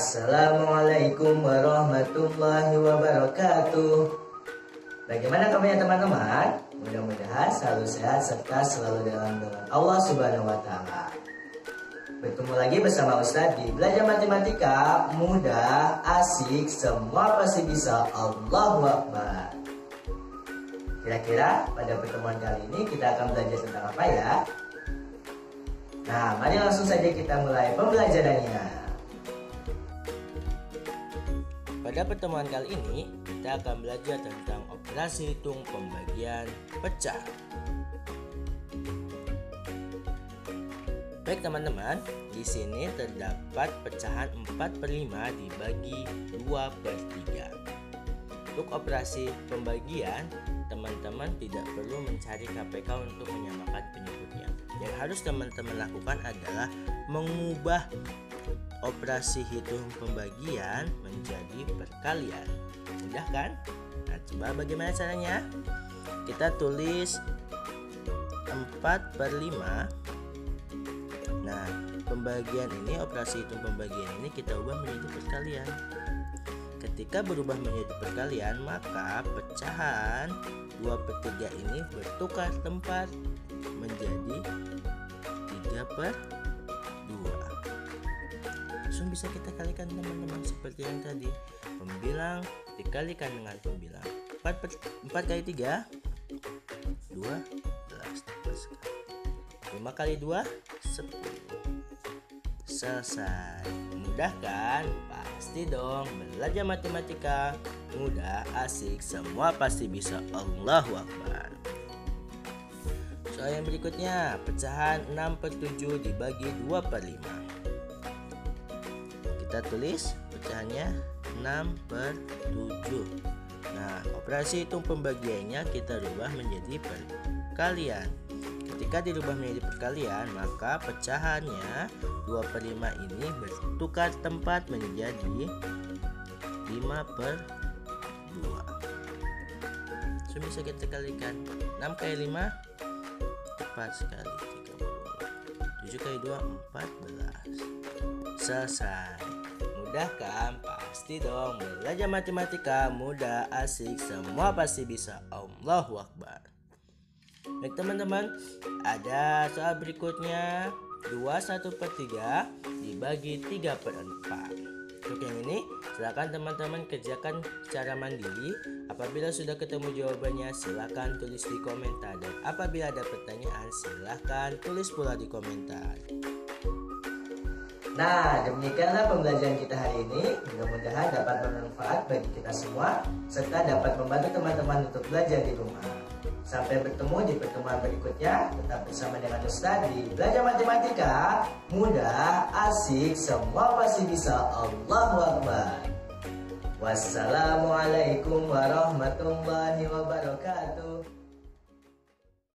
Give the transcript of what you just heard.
Assalamualaikum warahmatullahi wabarakatuh. Bagaimana kabarnya teman-teman? Mudah-mudahan selalu sehat serta selalu dalam lindungan Allah Subhanahu wa Ta'ala. Bertemu lagi bersama Ustadz di Belajar Matematika. Mudah, asik, semua pasti bisa. Allahu Akbar. Kira-kira pada pertemuan kali ini kita akan belajar tentang apa ya? Nah, mari langsung saja kita mulai pembelajarannya. Pada pertemuan kali ini, kita akan belajar tentang operasi hitung pembagian pecah. Baik teman-teman, di sini terdapat pecahan 4/5 dibagi 2/3. Untuk operasi pembagian, teman-teman tidak perlu mencari KPK untuk menyamakan penyebutnya. Yang harus teman-teman lakukan adalah mengubah operasi hitung pembagian menjadi perkalian. Mudah kan? Nah, coba bagaimana caranya? Kita tulis 4/5. Nah, pembagian ini, operasi hitung pembagian ini kita ubah menjadi perkalian. Ketika berubah menjadi perkalian, maka pecahan 2/3 ini bertukar tempat menjadi 3/2. Langsung bisa kita kalikan teman-teman, seperti yang tadi. Pembilang dikalikan dengan pembilang. 4 kali 3 12. 5 kali 2 10. Selesai. Mudah kan? Pasti dong. Belajar matematika mudah, asik, semua pasti bisa. Allahu Akbar. Soal yang berikutnya, pecahan 6/7 dibagi 2/5. Kita tulis pecahannya 6/7. Nah, operasi hitung pembagiannya kita rubah menjadi perkalian. Ketika dirubah menjadi perkalian, maka pecahannya 2/5 ini bertukar tempat menjadi 5/2. So, bisa kita kalikan. 6 kali 5 tepat sekali 30. 7 kali 2 14. Selesai. Mudah kan? Pasti dong. Belajar matematika mudah, asik, semua pasti bisa. Allahu Akbar. Baik teman-teman, ada soal berikutnya. 21/3 dibagi 3/4. Untuk yang ini, silakan teman-teman kerjakan secara mandiri. Apabila sudah ketemu jawabannya, silakan tulis di komentar. Dan apabila ada pertanyaan, silakan tulis pula di komentar. Nah, demikianlah pembelajaran kita hari ini. Mudah-mudahan dapat bermanfaat bagi kita semua, serta dapat membantu teman-teman untuk belajar di rumah. Sampai bertemu di pertemuan berikutnya. Tetap bersama dengan Ustadz di Belajar Matematika. Mudah, asik, semua pasti bisa. Allahu Akbar. Wassalamualaikum warahmatullahi wabarakatuh.